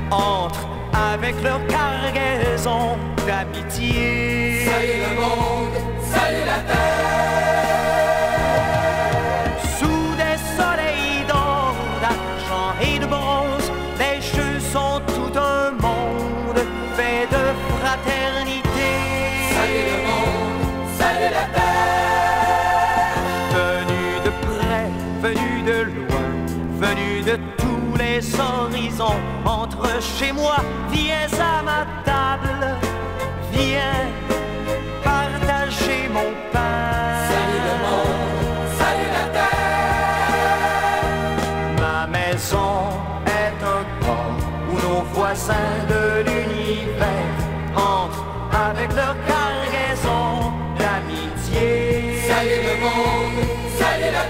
entrent avec leur cargaison d'amitié. Salut le monde, salut la terre. Sous des soleils d'or, d'argent et de bronze, les jeux sont tout un monde fait de fraternité. Salut le monde, salut la terre. Venus de près, venus de loin, venus de tous les horizons, entre chez moi, viens à ma table, viens partager mon pain. Salut le monde, salut la terre. Ma maison est un port où nos voisins de l'univers entrent avec leur cargaison d'amitié. Salut le monde, salut la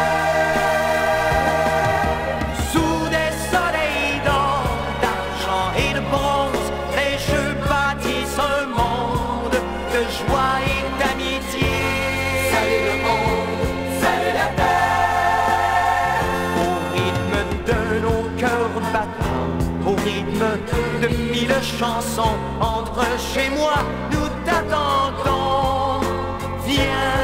terre. Sous des soleils d'or, d'argent et de bronze, les jeux bâtissent un monde de joie et d'amitié. Salut le monde, salut la terre. Au rythme de nos cœurs battants, au rythme de mille chansons, entre chez moi, nous t'attendons. Viens